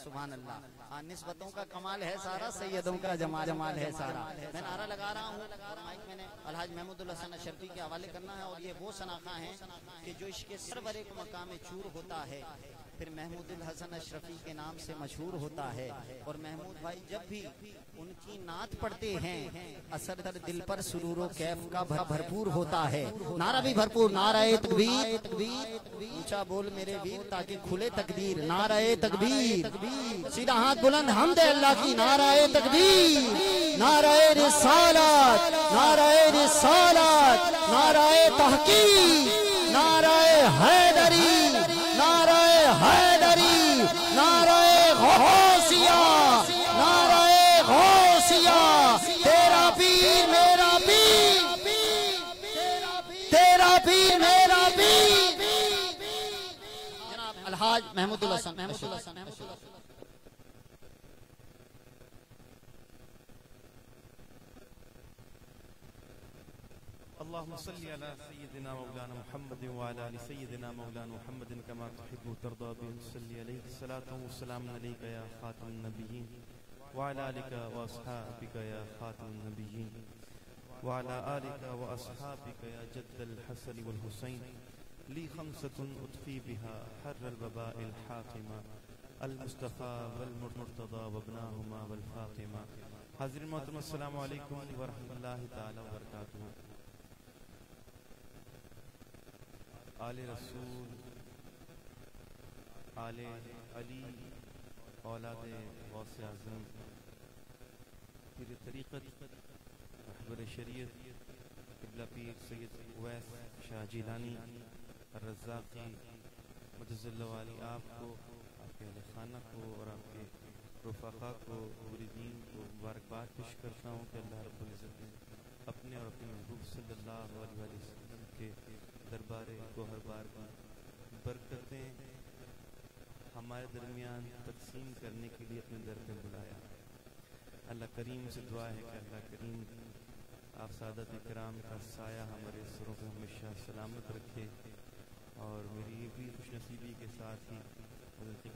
سبحان اللہ. نسبتوں کا کمال ہے سارا, سیدوں کا جمال ہے سارا. میں نعرہ لگا رہا ہوں اور مائک میں نے الحاج محمود الحسن اشرفی کے حوالے کرنا ہے. اور یہ وہ شناخہ ہیں کہ جو عشق سرور کو مقام چور ہوتا ہے پھر محمود الحسن اشرفی کے نام سے مشہور ہوتا ہے. اور محمود بھائی جب بھی ان کی نعت پڑھتے ہیں اثر دل پر سرور و کیف کا بھرپور ہوتا ہے. نعرہ بھی بھرپور, نعرہ تکبیر, اونچا بول میرے ویر تاکہ کھلے تقدیر. نعرہ تکبیر, سیدھا ہاتھ بلند, حمد اللہ کی. نعرہ تکبیر, نعرہ رسالت, نعرہ رسالت, نعرہ تحقیق, نعرہ حیدری, نعرہ حیدری, نعرہ غوثیہ, نعرہ غوثیہ. تیرا پیر میرا پیر, تیرا پیر میرا پیر. جناب الحاج محمود الحسن. اللهم صل على سيدنا مولانا محمد وعلى آل سيدنا مولانا محمد كما تحب وترضى به. صلي عليه الصلاة والسلام عليك يا خاتم النبيين وعلى آلك وأصحابك يا خاتم النبيين وعلى آلك وأصحابك يا جد الحسن والحسين. لي خمسة أطفي بها حر الوباء الحاكمة المصطفى والمرتضى وابناهما والفاطمة. حاضرین محترم السلام علیکم ورحمۃ اللہ تعالی وبرکاتہ. آل رسول, آل علی, اولاد غوث اعظم, پیر طریقت, رہبر شریعت, قبلہ پیر سید اویس شاہ جیلانی الرزاقی مجز اللہ علی, آپ کو, آپ کے اہل خانہ کو اور آپ کے رفقا کو, مریدین کو مبارکباد پیش کرتا ہوں کہ اللہ رب العزت نے اپنے اور اپنے محبوب صلی اللہ علیہ وسلم کے دربار گوہر بار کی برکتیں ہمارے درمیان تقسیم کرنے کے لیے اپنے در پہ بلایا. اللہ کریم سے دعا ہے کہ اللہ کریم آپ سعادت کرام کا سایہ ہمارے سروں پہ ہمیشہ سلامت رکھے. اور میری یہ بھی خوش نصیبی کے ساتھ ہی حضرت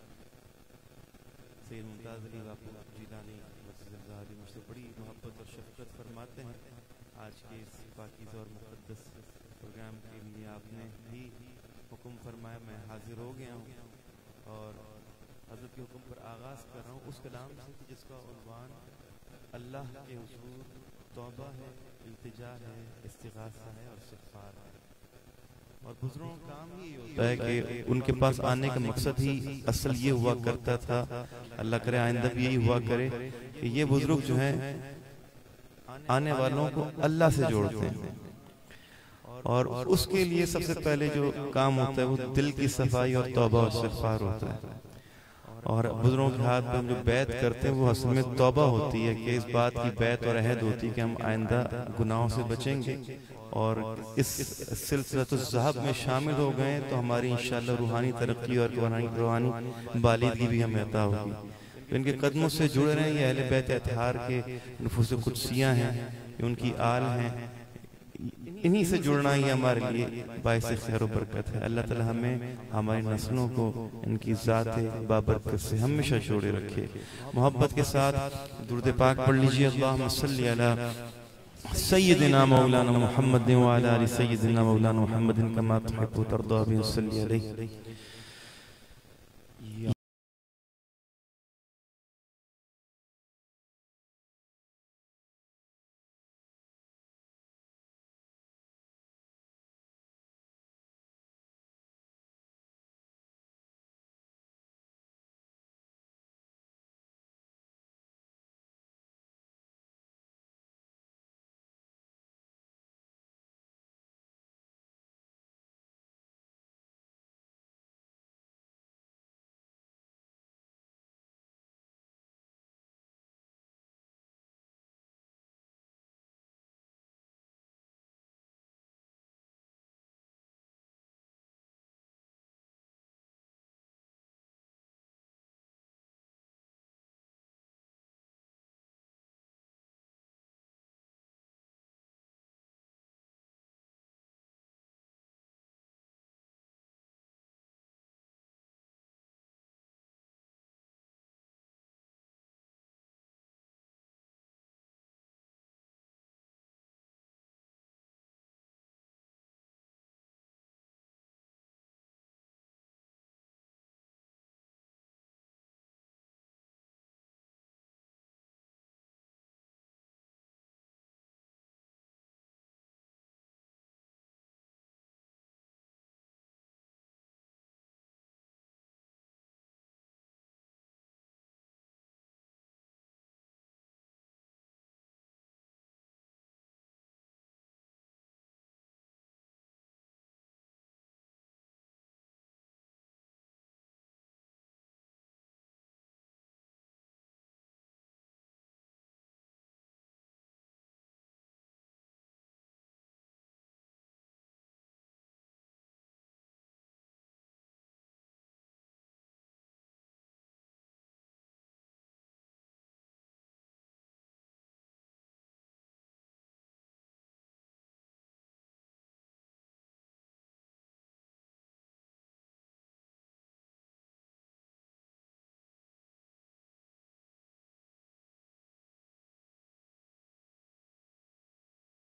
سید ممتاز علی باپو جیلانی مجھ سے بڑی محبت اور شفقت فرماتے ہیں. آج کے اس پاکیزہ اور مقدس پروگرام کے لیے آپ نے بھی حکم فرمایا, میں حاضر ہو گیا ہوں اور حضرت کے حکم پر آغاز کر رہا ہوں اس کلام سے جس کا عنوان اللہ کے حضور توبہ ہے, التجا ہے, استغاثہ ہے اور استغفار ہے. اور بزرگوں کا کام ہی ہوتا ہے کہ ان کے پاس آنے کا مقصد ہی اصل یہ ہوا کرتا تھا, اللہ کرے آئندہ بھی یہی ہوا کرے کہ یہ بزرگ جو ہیں آنے والوں کو اللہ سے جوڑتے ہیں. اور اس کے لیے سب سے پہلے جو کام ہوتا ہے وہ دل کی صفائی اور توبہ اور استغفار ہوتا ہے. اور بزرگوں کے ہاتھ پہ ہم جو بیعت کرتے ہیں وہ اصل میں توبہ ہوتی ہے کہ اس بات کی بیعت اور عہد ہوتی ہے کہ ہم آئندہ گناہوں سے بچیں گے اور اس سلسلۃ الذہب میں شامل ہو گئے تو ہماری انشاءاللہ روحانی ترقی اور روحانی بالغی بھی ہمیں عطا ہوگی. ان کے قدموں سے جڑے رہے ہیں. یہ اہل بیت اطہار کے نفوس قدسیاں ہیں, یہ ان کی آل ہیں. انہی سے جڑنا ہی ہمارے لیے باعث خیر و برکت ہے. اللہ تعالی ہمیں ہماری نسلوں کو ان کی ذات بابرکت سے ہمیشہ جوڑے رکھے. محبت کے ساتھ درود پاک پڑھ لیجئے. اللہم صلی علی سیدنا مولانا محمد وعلی آل سیدنا مولانا محمد کما تحب و ترضى. صلی علیہ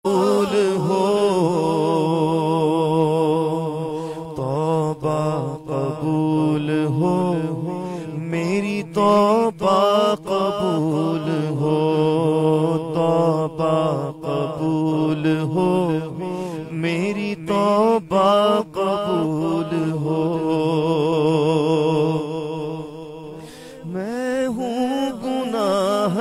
ہو، توبہ قبول ہو، میری توبہ قبول ہو، توبہ قبول ہو، میری توبہ قبول ہو۔ میں ہوں گناہ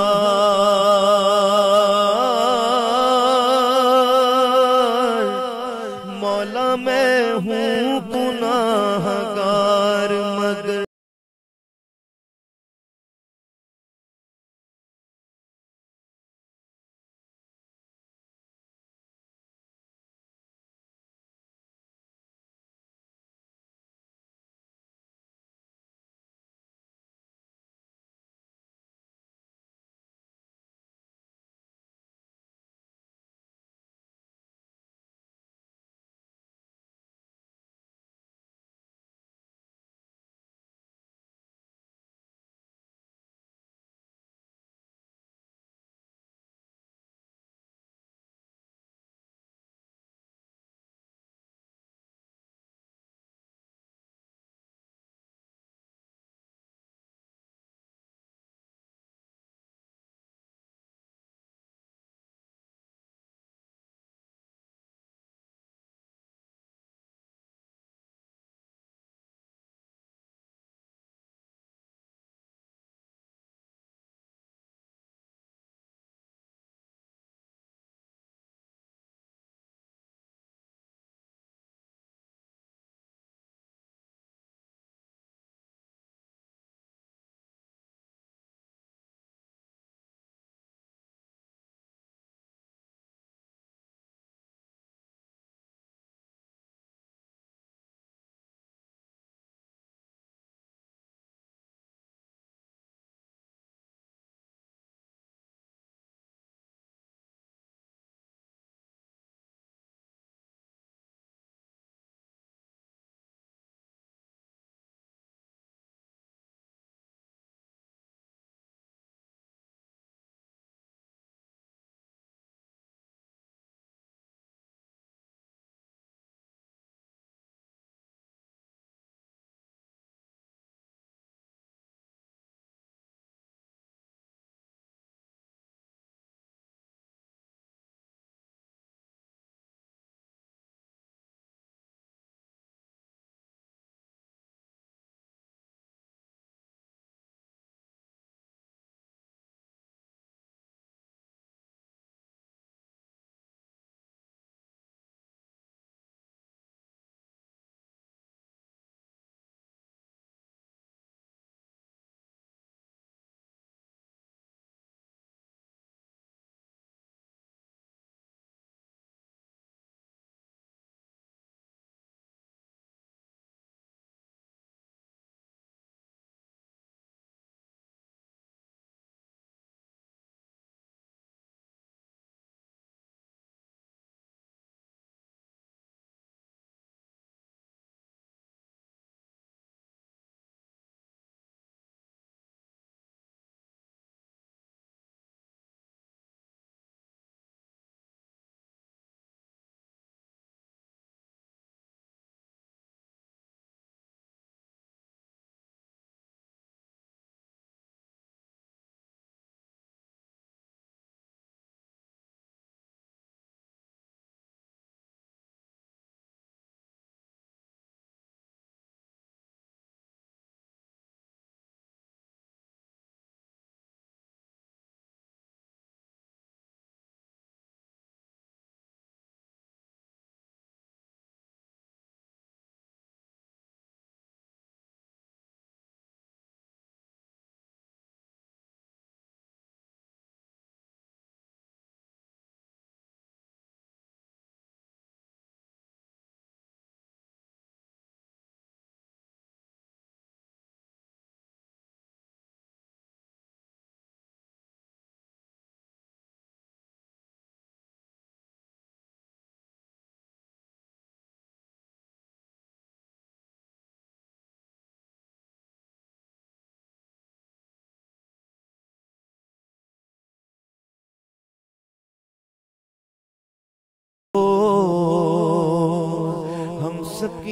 گار، مولا میں ہوں گناہ گار، مگر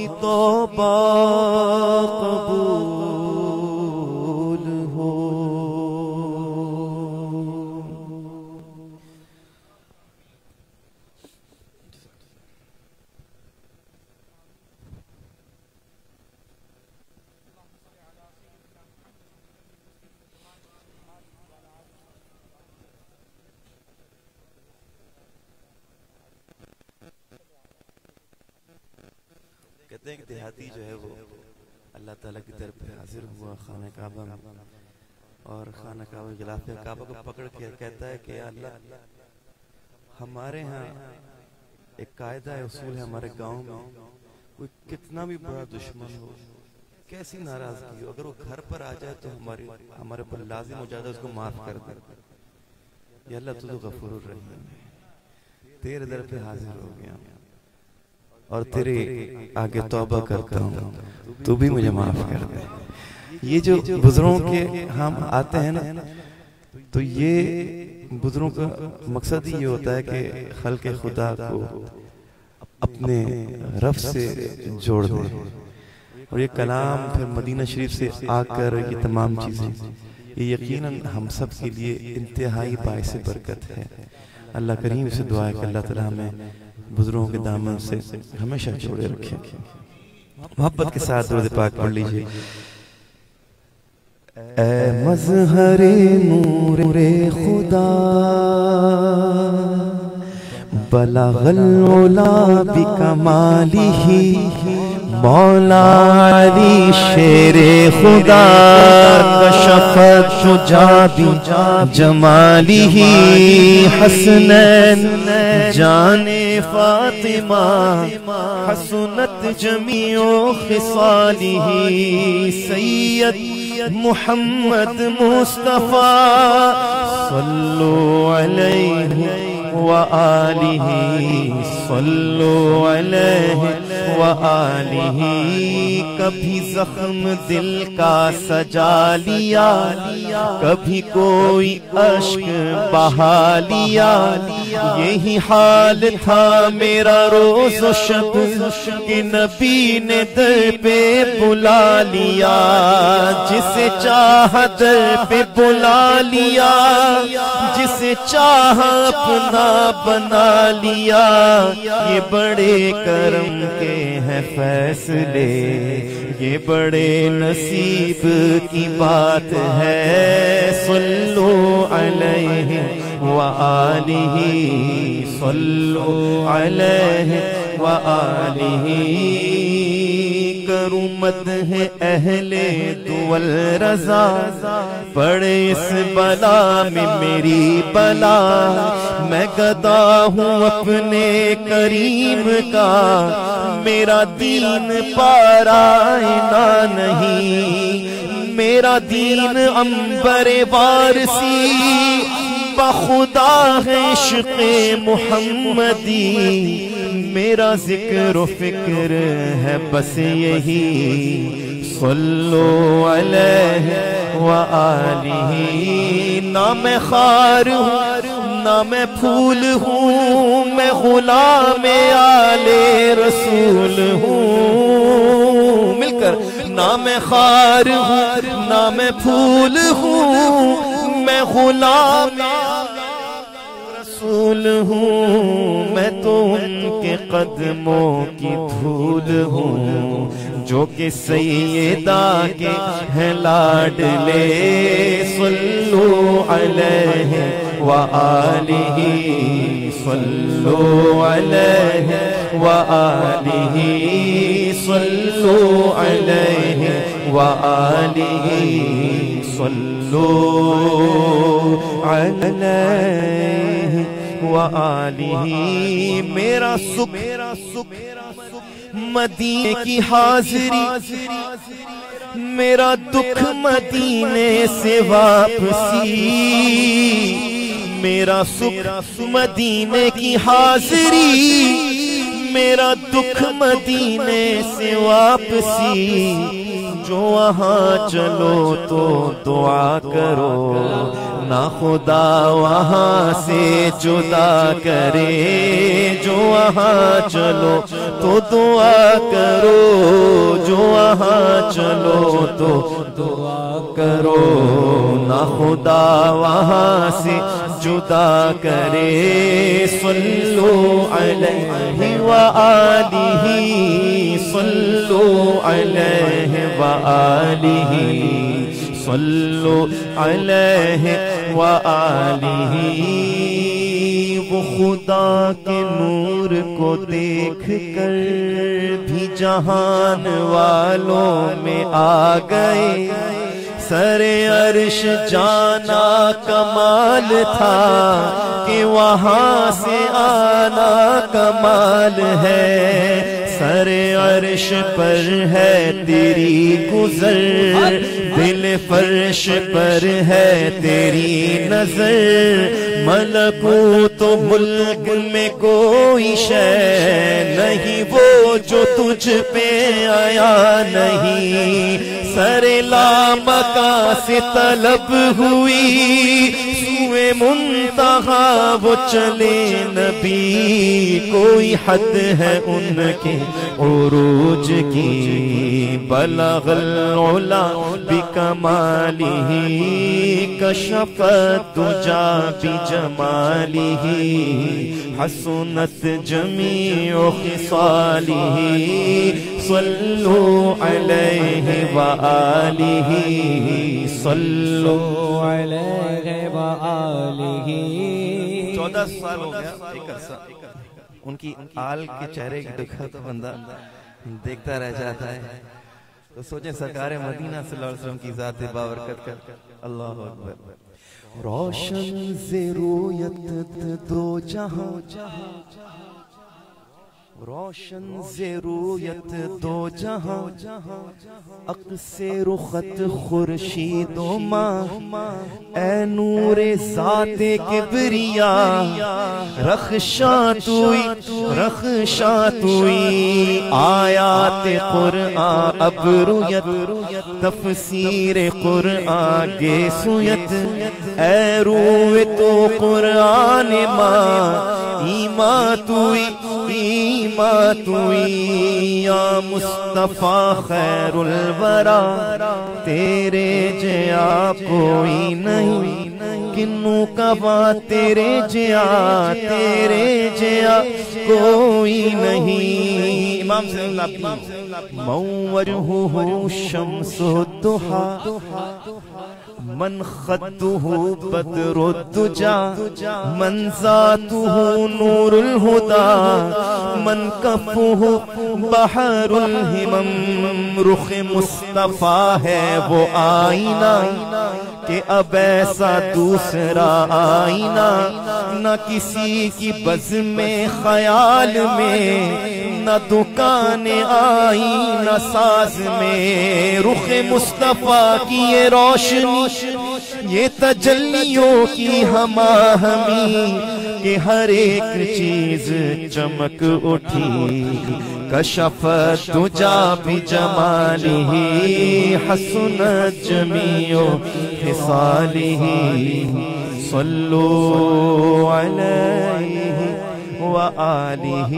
توبہ قبول ہو. کہتے ہیں کہ دیہاتی جو ہے وہ اللہ تعالیٰ کی طرف حاضر ہوا خانہ کعبہ میں، اور خانہ کعبہ غلاف کعبہ کو پکڑ کے کہتا ہے کہ یا اللہ، ہمارے ہاں ایک قاعدہ ہے، اصول ہے ہمارے گاؤں میں، کوئی کتنا بھی بڑا دشمن ہو، کیسی ناراضگی ہو، اگر وہ گھر پر آ جائے تو ہمارے پر لازم ہو جاتا ہے اس کو معاف کر دے. یا اللہ تو غفور الرحیم ہے، تیرے در پہ حاضر ہو گیا اور تیرے آگے توبہ کرتا ہوں، تو بھی مجھے معاف کر دے. یہ جو بزرگوں کے ہم آتے ہیں نا، تو یہ بزرگوں کا مقصد ہی یہ ہوتا ہے کہ خلق خدا کو اپنے رب سے جوڑ دے. اور یہ کلام پھر مدینہ شریف سے آ کر یہ تمام چیزیں، یہ یقیناً ہم سب کے لیے انتہائی باعث برکت ہے. اللہ کریم سے دعا ہے کہ اللہ تعالیٰ ہمیں بزرگوں کے دامن سے ہمیشہ جوڑے رکھے. محبت کے ساتھ درود پاک پڑھ لیجئے. اے مظہر نور خدا بلغ العلا بکمالہ، مولا علی شیر خدا کشفت شجا بجمالہ، حسنین جان فاطمہ حسنت جمیع خصالہ، سید محمد مصطفیٰ صلو علیہ وآلہ، صلو علیہ وآلہ. کبھی زخم دل کا سجا لیا، کبھی کوئی اشک بہا لیا، یہی حال تھا میرا روز و شب کہ نبی نے در پہ بلا لیا. جسے چاہا در پہ بلا لیا، جسے چاہا اپنا بنا لیا. یہ بڑے کرم کے ہیں فیصلے، یہ بڑے نصیب کی بات ہے. صلو علیہ وآلہ، صلو علیہ وآلہ. کروں مدح اہل دول رضا، پڑے اس بلا میں میری بلا. میں گدا ہوں اپنے کریم کا، میرا دین پارائنا نہیں، میرا دین عنبر وارسی، بخدا ہے عشق محمدی. میرا ذکر و فکر ہے بس یہی، صلو علیہ وآلہ. نہ میں خار ہوں نہ میں پھول ہوں، میں غلام آل رسول ہوں. مل کر، نہ میں خار ہوں نہ میں پھول ہوں، میں غلام رسول ہوں. میں تو ان کے قدموں کی دھول ہوں، جو کہ سیدہ کے ہیں لاڈلے. صلو علیہ وآلہ، صلو علیہ وآلہ، صلو علیہ وآلہ، صلو علیہ وآلہ. میرا سکھ مدینے کی حاضری، میرا دکھ مدینے سے واپسی. میرا سکھ مدینے کی حاضری، میرا دکھ مدینے سے واپسی. جو وہاں چلو تو دعا کرو، نہ خدا وہاں سے جدا کرے، جو وہاں چلو تو دعا کرو، جو وہاں چلو تو دعا کرو، نہ خدا وہاں سے جدا کرے۔ صلو علیہ وآلہ، صلو علیہ وآلہ، صلو علیہ وآلہ۔ وہ خدا کے نور کو دیکھ کر بھی جہان والوں میں آ گئے، سر عرش جانا کمال تھا کہ وہاں سے آنا کمال ہے، سر عرش پر ہے تیری گزر، دل فرش پر ہے تیری نظر، ملکوت و ملک میں کوئی شے نہیں وہ جو تجھ پہ آیا نہیں، سر لامکاں سے طلب ہوئی سوئے منتہا وہ چلے نبی، کوئی حد ہے ان کے عروج کی، بلغ العلا بکمالہ، کشف الدجا بجمالہ، حسنت جمیع خصالہ، صلو علیہ وآلہ، صلو علیہ وآلہ۔ 14 سال ہو گیا ایک عرصہ، ان کی آل کے چہرے کی دکھا تو بندہ دیکھتا رہ جاتا ہے، تو سوچیں سرکار مدینہ صلی اللہ علیہ وسلم کی ذات بابرکت کا، اللہ اکبر۔ روشن سے رویت دو جہاں، روشن سے رویت دو جہاں، عکس رخت خورشید و ماہ، اے نور ذات کبریاء، رخشاں توئی رخشاں توئی، آیات قرآن اب رویت، تفسیر قرآن گے سویت، اے روح تو قرآن ماں، ایمان توئی ایمان توئی، یا مصطفیٰ خیر الورا، تیرے جیا کوئی نہیں، کنوں کا بات تیرے جیا کوئی نہیں۔ امام سے اللہ موجہ شمس الضحی، من خدہ بدر الدجا، من ذاتہ نور الہدی، من کفہ بحر الہمم، رخ مصطفیٰ ہے وہ آئینہ کہ اب ایسا دوسرا آئینہ نہ کسی کی بزم خیال میں، نہ دکان آئینہ ساز میں، رخ مصطفیٰ کی یہ روشنی، یہ تجلیوں کی ہماہمی کہ ہر ایک چیز چمک اٹھی، کشف الدجا بجمالہ، حسنت جمیع خصالہ، صلو علیہ وآلہ۔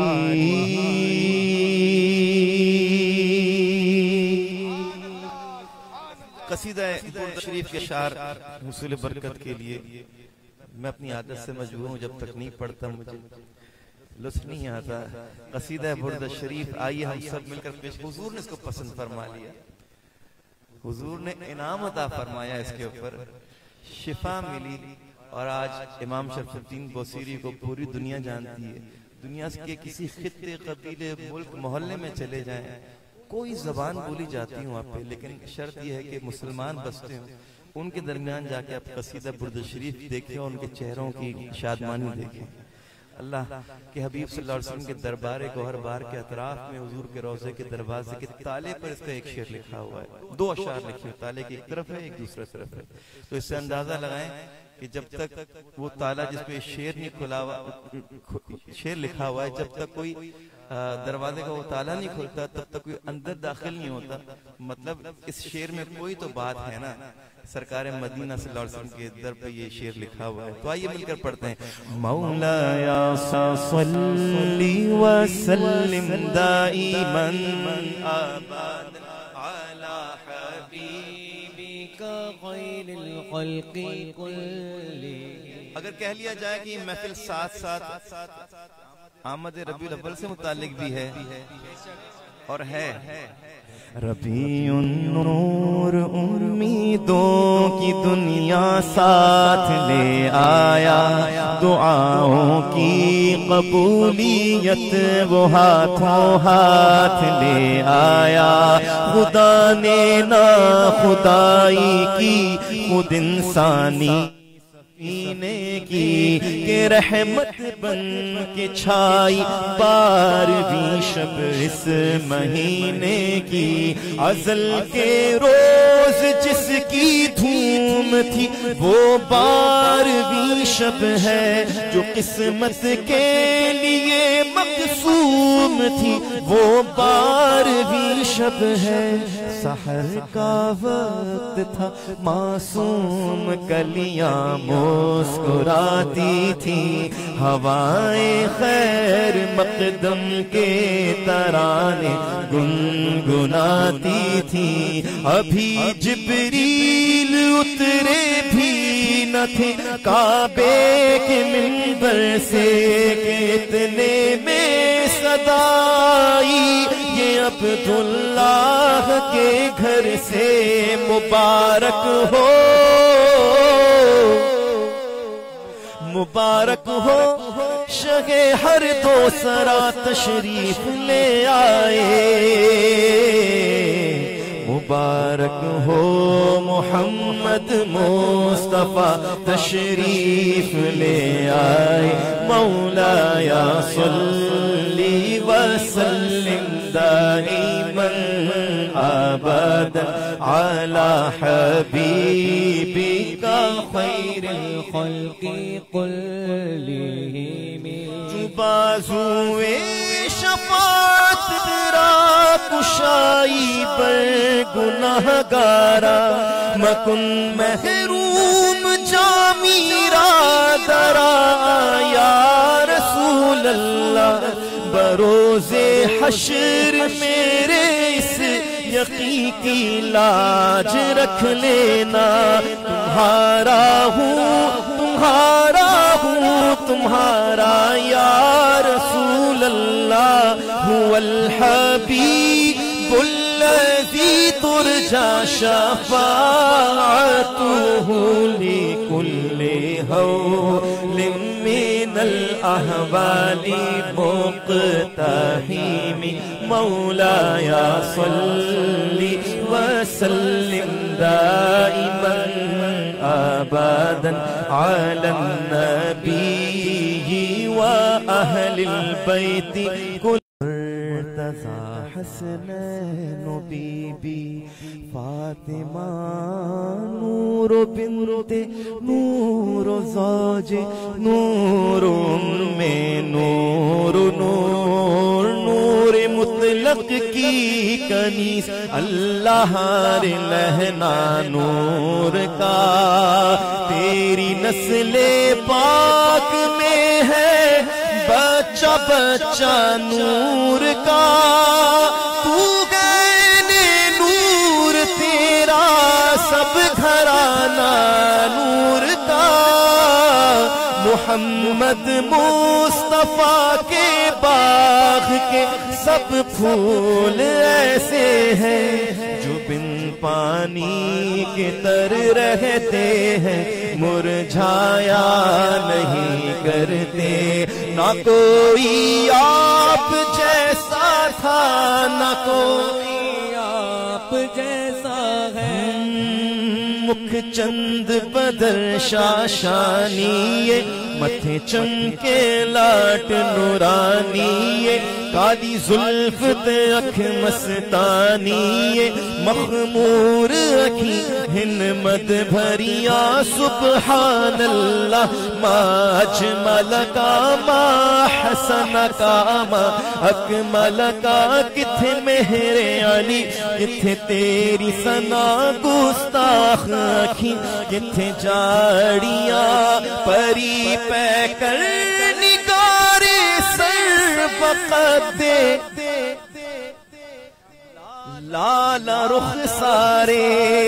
قصیدہ برد شریف کے اشعار حصول برکت کے لیے میں اپنی عادت سے مجبور ہوں، جب تک نہیں پڑھتا مجھے لطف نہیں آتا۔ قصیدہ برد شریف آئیے ہم سب مل کر پیش، حضور نے اس کو پسند فرما لیا، حضور نے انعام عطا فرمایا، اس کے اوپر شفا ملی، اور آج امام شرف الدین بوصیری کو پوری دنیا جانتی ہے۔ دنیا کے کسی خطے، قبیلے، ملک، محلے میں چلے جائیں، کوئی زبان بولی جاتی ہوں آپ پہ، لیکن شرط یہ ہے کہ مسلمان بستے ہوں، ان کے درمیان جا کے آپ قصیدہ برد شریف دیکھیں اور ان کے چہروں کی شادمانی دیکھیں۔ اللہ کے حبیب صلی اللہ علیہ وسلم کے دربار گوہر بار کے اطراف میں حضور کے روضے کے دروازے کے تالے پر اس کا ایک شعر لکھا ہوا ہے، 2 اشعار لکھے ہوئے، تالے کی ایک طرف ہے، ایک دوسرے طرف ہے، تو اس سے اندازہ لگائیں کہ جب تک وہ تالا جس پہ شعر نہیں کھلا ہوا، شعر لکھا ہوا ہے، جب تک کوئی دروازے کا وہ تالا نہیں کھلتا تب تک کوئی اندر داخل نہیں ہوتا. مطلب اس شعر میں کوئی تو بات ہے نا. سرکار مدینہ صلی اللہ علیہ وسلم کے در پہ یہ شعر لکھا ہوا ہے. تو آئیے مل کر پڑھتے ہیں. مولایا صلی وسلم دائما ابدا علی حبیبک خیر الخلق کلہم. اگر کہہ لیا جائے کہ یہ محفل ساتھ ساتھ آمد ربیع الاول سے متعلق بھی ہے اور ہے. ربیع النور امیدوں کی دنیا ساتھ لے آیا, دعاؤں کی قبولیت وہ ہاتھوں ہاتھ لے آیا. خدا نے نا خدائی کی خود انسانی کی کہ رحمت بن کے چھائی 12ویں شب اس مہینے کی. ازل کے روز جس کی دھوم تھی وہ 12ویں شب ہے. جو قسمت کے لیے مقسوم تھی وہ 12ویں شب ہے. سحر کا وقت تھا معصوم کلیاں مسکراتی تھی. ہوائیں خیر مقدم کے ترانے گنگناتی تھی. ابھی جبریل اترے بھی نہ تھے کعبے کے منبر سے کہ اتنے میں صدا آئی یہ عبداللہ کے گھر سے. مبارک ہو مبارک ہو شہ ہر دو سرا تشریف لے آئے. مبارک ہو محمد مصطفیٰ تشریف لے آئے. مولایا صلی وسلم دائما ابدا علی حبیبک خیر الخلق کلہم. بازوئے شفاعت تیرا کشائی پر گناہگارا مکن محروم جا میرا درا یا رسول اللہ. بروز حشر میرے اس یقین کی لاج رکھ لینا. تمہارا ہوں تمہارا یا رسول اللہ. هو الحبیب الذی ترجى شفاعته لكل هول من الأهوال مقتحم. مولاي صل وسلم دائما أبدا على النبي وأهل البيت كل مرتضى حسنین و بی بی فاطمہ نور بنت نور زوج نور میں نور نور نور مطلق کی کنیز اللہ لہنا نور کا. تیری نسل پاک میں ہے بچہ بچہ نور کا. تو گینے نور تیرا سب گھرانہ نور کا. محمد مصطفیٰ کے باغ کے سب پھول ایسے ہیں جو بن پانی کے تر رہتے ہیں مرجھایا نہیں کرتے. نہ کوئی آپ جیسا تھا نہ کوئی آپ جیسا ہے. مکھ چند بدر شاشانی متھے چمکے لاٹ نورانی. کالی زلف تے اکھ مستانی مخمور اکھی ہنمت بھریا سبحان اللہ ما اجمل کا ما حسن کا ما اکمل کا کتھے مہر علی کتھے تیری ثنا گستاخ اکھی کتھے جاڑیاں پری پہ کر نگارے سر وقت دے لالا رخ سارے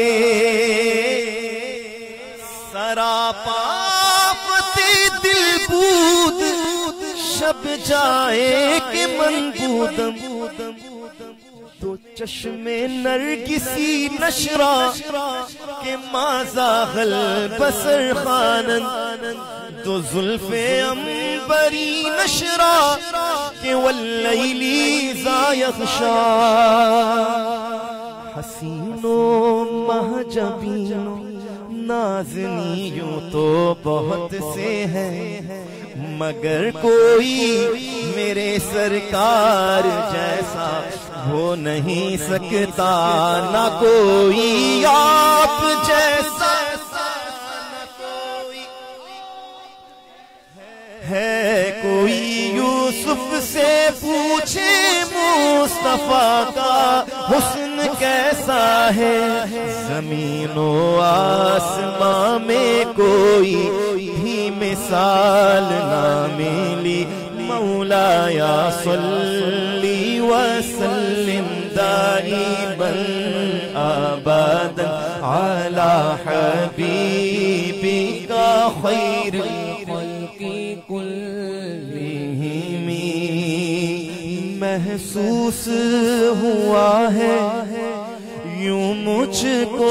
سراپا فتح دل بود شب جائے کہ من بودم تو چشم نرگسی نشرا کہ مازاغل بسر خانن تو زلف امبری نشرا کہ واللیلی ذا یغشا حسینوں مہجبینوں نازنیوں تو بہت سے ہیں مگر کوئی میرے سرکار جیسا ہو نہیں سکتا نہ کوئی آپ جیسا ہے کوئی یوسف سے پوچھے مصطفیٰ کا حسن کیسا ہے زمین و آسمان میں کوئی بھی مثال نہ ملی مولایا صلی وسلم دائما ابدا علی حبیبک خیر الخلق کلہم محسوس ہوا ہے یوں مجھ کو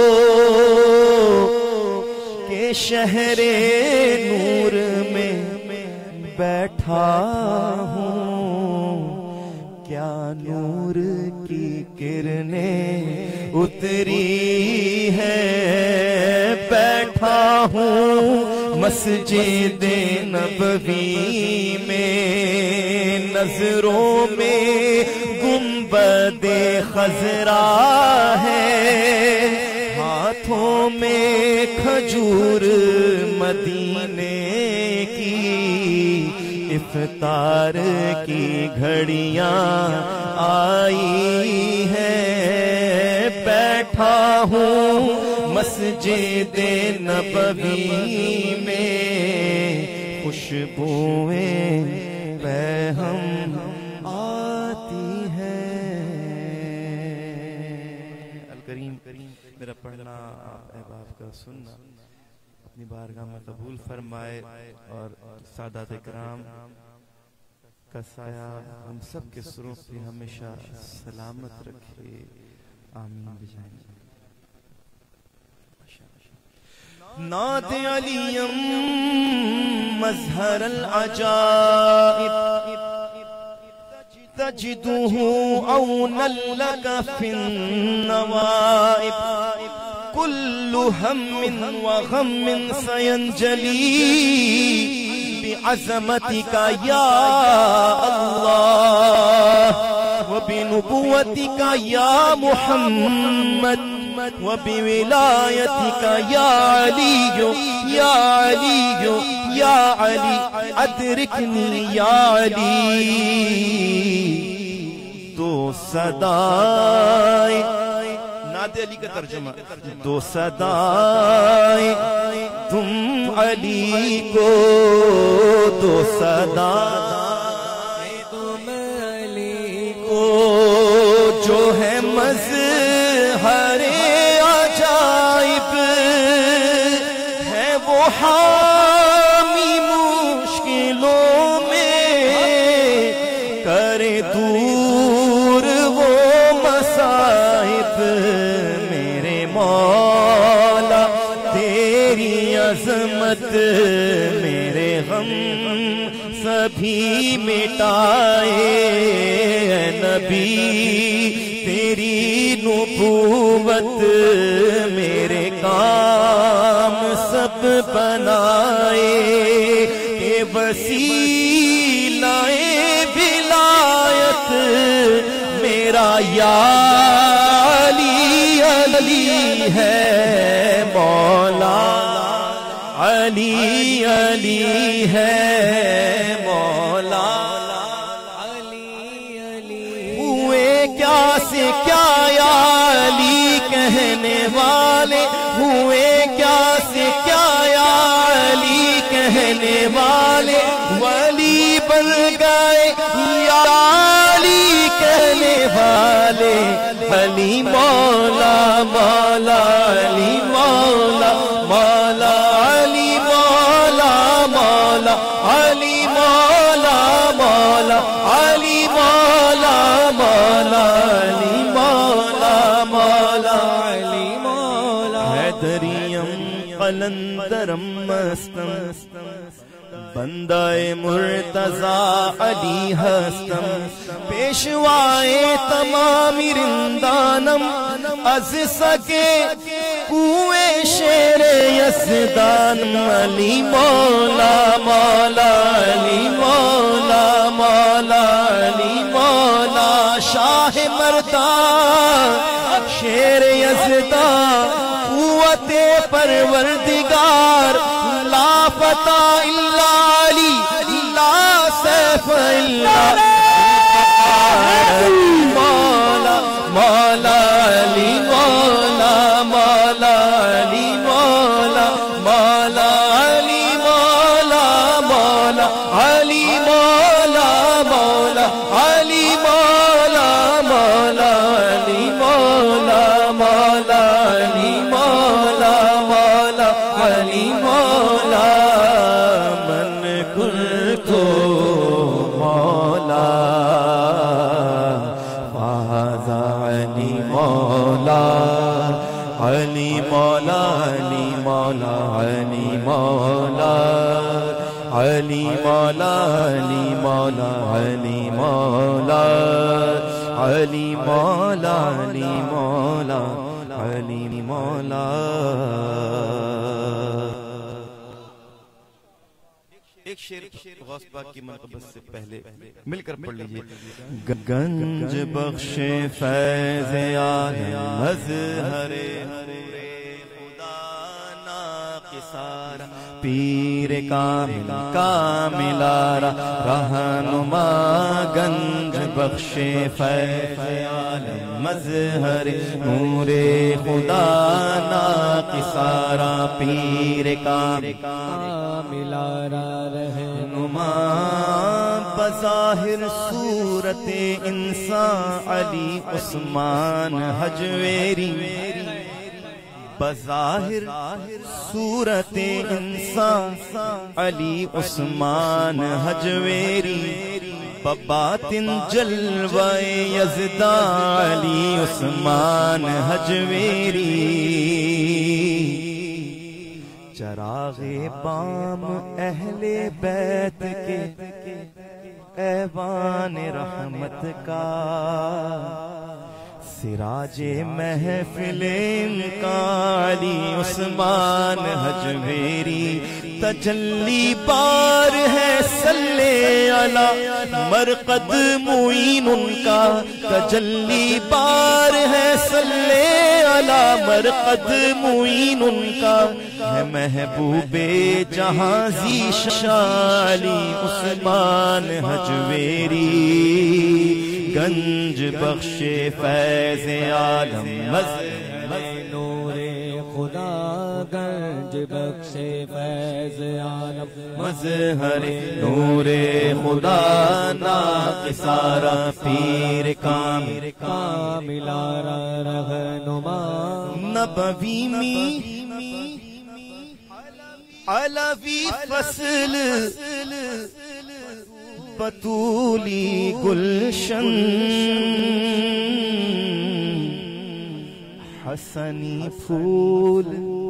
کہ شہر نور میں بیٹھا ہوں کیا نور کی کرنیں اتری ہے بیٹھا ہوں مسجد نبوی میں نظروں میں گنبد خضرا ہے ہاتھوں میں کھجور مدینے کی افطار کی گھڑیاں آئی ہے بیٹھا ہوں مسجد نبوی میں خوشبوئیں بہم آتی ہے الکریم میرا پڑھنا احباب کا سننا اپنی بارگاہ میں قبول فرمائے اور سادات اکرام کا سایہ ہم سب کے سروں پہ ہمیشہ سلامت رکھے آمین بجائیں نعت علیم مظہر العجائب تجدہ عونا لک فی النوائب کل ہم وغم سینجلی بعظمتک یا اللہ وبنبوتک یا محمد وبولایتک یا علی یا علی یا علی ادرکنی یا علی تو صدائے نعت علی کا ترجمہ دو صدائے تم علی کو دو صدائے تم علی کو جو ہے مظہر عجائب ہے وہ حامی مشکلوں میں کرے دور وہ مصائب میرے مولا تیری عظمت میرے غم سبھی مٹائے اے نبی تیری نبوت میرے کام سب بنائے کہ وسیلہ ولایت میرا یا علی علی ہے مولا، علی علی ہے مولا، علی علی ہوئے کیا سے کیا یا علی کہنے والے، ہوئے کیا سے کیا یا علی کہنے والے، ولی بن گئے یا علی کہنے والے، علی مولا مولا علی مولا مولا علی مولا مولا علی مولا مولا علی مولا مولا علی مولا مولا علی مولا حیدریم قلندرم مستم بندہ مرتضی علی ہستم پیشوائے تمام رندانم از سکے کوئے شیر یزدانم علی مولا مولا علی مولا مولا علی مولا شاہ مردان شیر یزدان قوت پروردگار لا فتح الا علی لا سیف الا مولا مولا علی مولا مولا علی مولا مولا علی مولا مولا علی مولا مولا علی مولا مولا علی مولا مولا علی مولا مولا علی مولا من کل کو مولا فاز علی مولا علی مولا علی مولا علی مولا علی مولا علی مولا علی مولا علی مولا علی مولا علی مولا ایک شعر غوث پاک کی منقبت سے پہلے مل کر پڑھ لیجئے. گنج بخش فیض عالم مظہر خدا ناقصارا پیر کامل کاملارا رہنما گنج بخش فیض عالم مظہر نور خدا ناقصارا پیر کاملارا رہنما بظاہر صورت انسان علی عثمان حجویری بظاہر صورت انسان علی عثمان حجویری بباطن جلوہ یزدان علی عثمان حجویری چراغ بام اہل بیت کے ایوان رحمت کا سراج محفل کا علی عثمان حجویری تجلی بار ہے صلی علی مرقد معین ان کا تجلی بار ہے صلی علی مرقد معین ان کا ہے محبوب جہاں ذیشان علی عثمان حجویری گنج بخش فیض عالم نور خدا گنج بخش فیض عالم مظہر نور خدا ناقصارا پیر کاملارا رہنما نبوی می علوی فصل بطولی گلشن حسنی پھول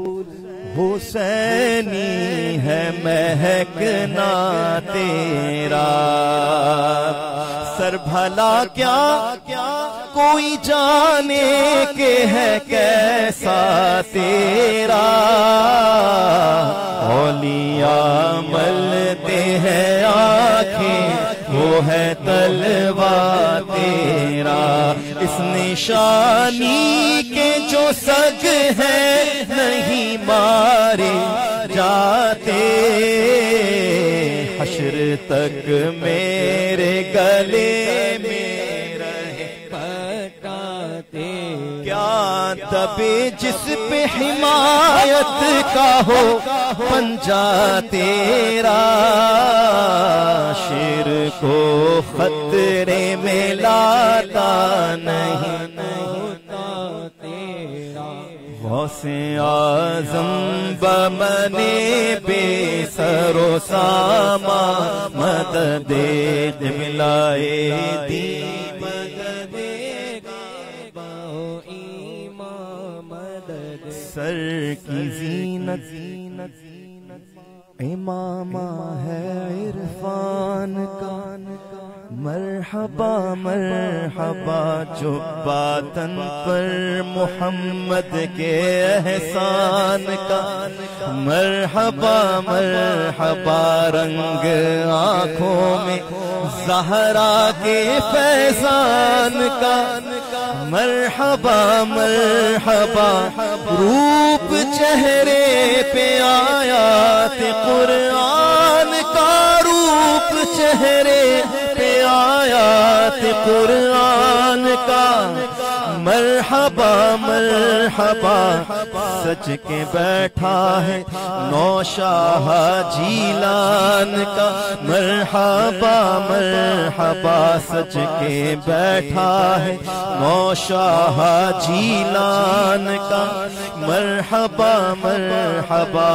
حسینی ہے مہکنا تیرا سر بھلا کیا کوئی جانے کہ ہے کیسا تیرا اولیاء ملتے ہیں آنکھیں وہ ہے طلبہ تیرا نشانی کے جو سگ ہیں نہیں مارے جاتے، حشر تک میرے گلے میں رہ پکاتے۔ کیا دبے جس پہ حمایت کا ہو پنجہ تیرا، شیر کو خطرے میں لاتا نہیں ہوتا تیرا۔ غوث اعظم بمنے بے سر و ساما، مدد قبلائے دی سر کی زینت امامہ ہے عرفان کا، مرحبا مرحبا جو باطن پر محمد کے احسان کا، مرحبا مرحبا رنگ آنکھوں میں زہرا کے فیضان کا، مرحبا مرحبا روپ چہرے پہ آیات قرآن کا، روپ چہرے پہ آیات قرآن کا، مرحبا مرحبا سج کے بیٹھا ہے نوشاہ جیلان کا، مرحبا مرحبا سج کے بیٹھا ہے نوشاہ جیلان کا، مرحبا مرحبا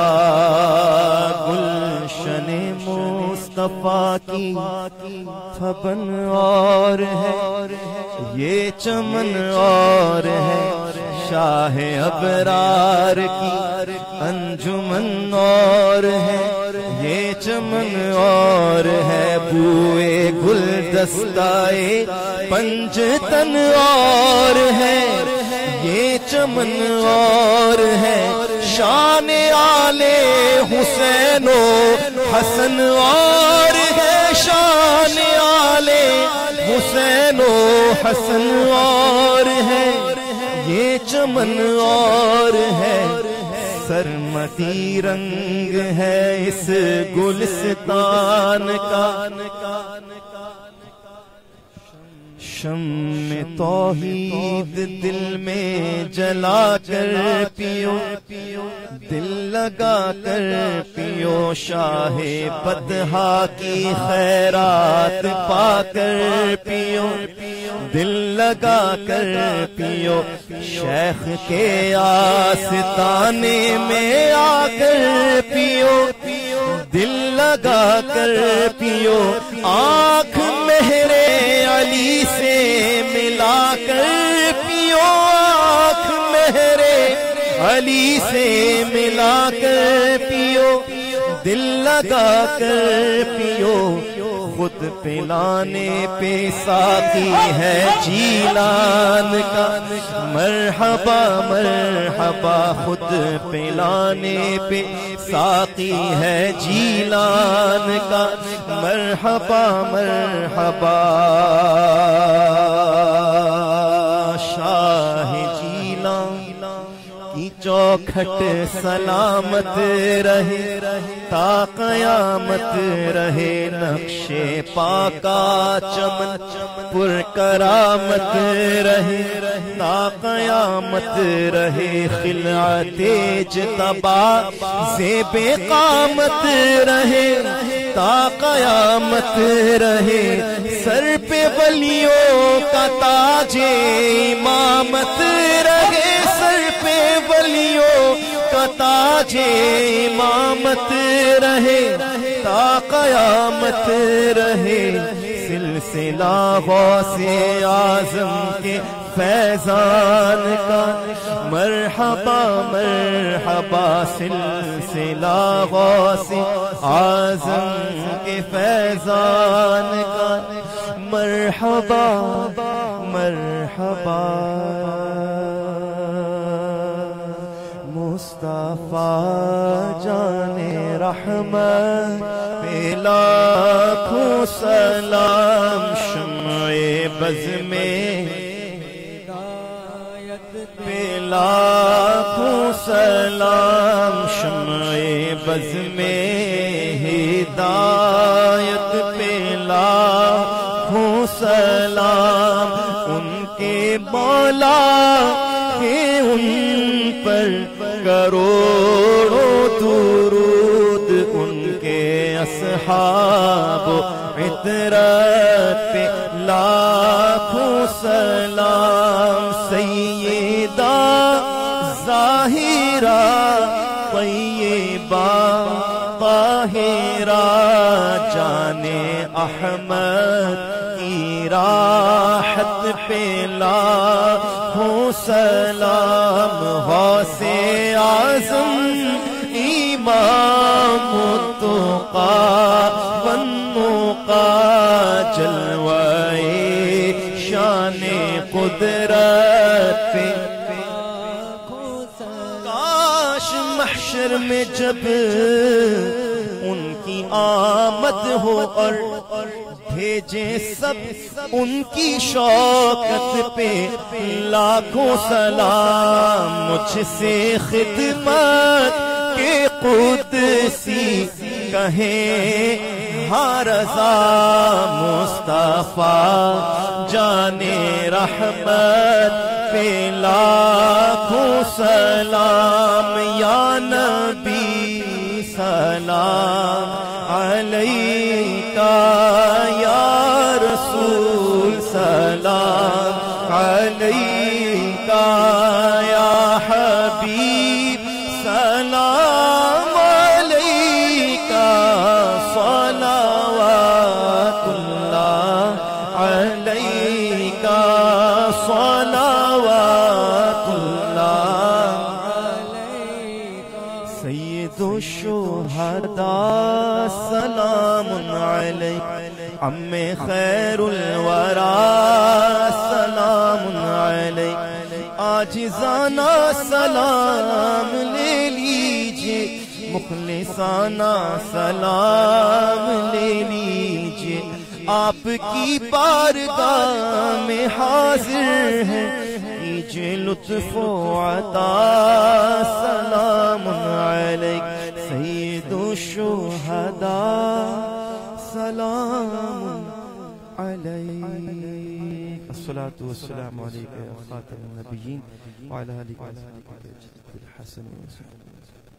گلشن مصطفیٰ کی تھبن اور ہے، یہ چمن اور ہے، شاہ ابرار کی انجمن اور ہے، یہ چمن اور ہے، بوئے گلدستائے پنجتن اور ہے، یہ چمن اور ہے، شان آلے حسین و حسن اور ہے، شان آلے حسین و حسن اور ہے، یہ چمن اور ہے، سرمدی رنگ ہے اس گلستان کا، شمع توحید دل میں جلا کر پیو، دل لگا کر پیو، شاہ بدہا کی خیرات پا کر پیو، دل لگا کر پیو، شیخ کے آستانے میں آ کر پیو، دل لگا کر پیو، آنکھ مہر علی سے ملا کر پیو، آنکھ مہر علی سے ملا کر پیو، دل لگا کر پیو، خود پلانے پہ ساقی ہے جیلان کا، مرحبا مرحبا خود پلانے پہ ساقی ہے جیلان کا، مرحبا مرحبا شاہ جیلان کی چوکھٹ سلامت رہے تا قیامت رہے، نقش پاکا چمن پر کرامت رہے تا قیامت رہے، خلعت اجتبا زیب قامت رہے تا قیامت رہے، سر پہ ولیوں کا تاج امامت رہے، سر پہ ولیوں کا تاج امامت رہے تا قیامت رہے، سلسلہ غوث اعظم کے فیضان کا، مرحبا مرحبا سلسلہ غوث اعظم کے فیضان کا، مرحبا مرحبا مصطفیٰ جان رحمت پہ لاکھوں سلام، شمع بز میں پہ لاکھوں سلام، شمع بز میں ہدایت پہ لاکھوں سلام، ان کے مولا کے ان پر کروڑوں درود، ان کے اصحاب عطرت پہ لاکھوں سلام، سیدہ ظاہرہ طیبہ طاہرہ جان احمد کی راحت پہ لاکھوں سلام، غوث اعظم امام التقی والنقی جلوہ شان قدرت پہ، کاش محشر میں جب ان کی آمد ہو اور بھیجے سب ان کی شوکت پہ لاکھوں سلام، مجھ سے خدمت کے قدسی کہیں ہاں رضا مصطفیٰ جان رحمت پہ لاکھوں سلام، یا نبی سلام علیکہ، یا رسول سلام علیکہ، یا حبیب سلام علیکہ، صلوات اللہ علیکہ، صلوات اللہ علیکہ، سید الشہداء سلام علیکہ، عم خیر الورى سلام علیکہ، عاجزانہ سلام لے لیجئے، مخلصانہ سلام لے لیجئے، آپ کی بارگاہ میں حاضر ہے، کیجئے لطف و عطا سلام علیکہ، سید الشہداء سلام علیک، الصلاة والسلام علیکہ یا خاتم النبیین وعلی آلہ وصحبہ الحسن والحسن.